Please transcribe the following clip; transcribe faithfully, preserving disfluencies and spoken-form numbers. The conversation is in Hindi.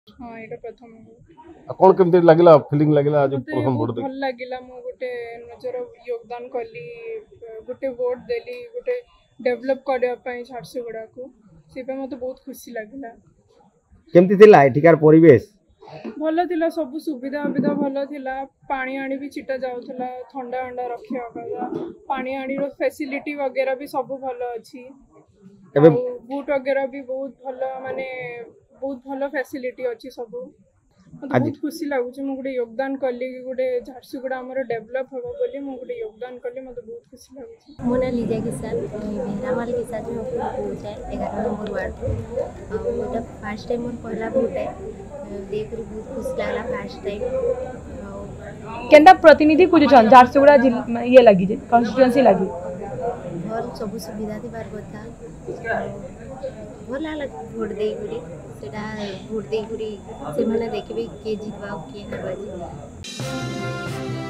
हाँ ये प्रथम कौन केमती लगला फीलिंग लगला आज मते प्रथम बहुत वोट दे भल लगिला मु गोटे निजर योगदान कली गोटे वोट देली गोटे डेवलप करबा पई झारसुगुड़ा को सेपे मते बहुत खुशी लगिला। केमती थिला एठिकार परिवेश भल थिला सब सुविधा सुविधा भल थिला पानी आनी भी चिटा जाउथला ठंडा अंडा रखिया कला पानी आनी रो फैसिलिटी वगैरह भी सब भल अछि एबे बूट वगैरह भी बहुत भल माने बहुत भल फैसिलिटी अछि सब मते आज बहुत खुशी लागुचे मु गोटे योगदान कली गोटे झारसुगुड़ा हमर डेवलप होबो बोली मु गोटे योगदान कली मते बहुत खुशी लागुचे। मोना लीजा किसान मेहरामाल के साथ में पहुंचाए ग्यारह नंबर वार्ड और एटा फर्स्ट टाइम मोर पहला वोट है देख कर बहुत खुशी लागला फर्स्ट टाइम केंदा प्रतिनिधि खोजुछन झारसुगुड़ा जिला ये लगी जे कॉन्स्टिट्यूएंसी लगी भल सब सुविधा दिबार कथा भल लागला वोट देई गुरी सेटा वोट देई गुरी से माने देखबे के जितबा के हारबा।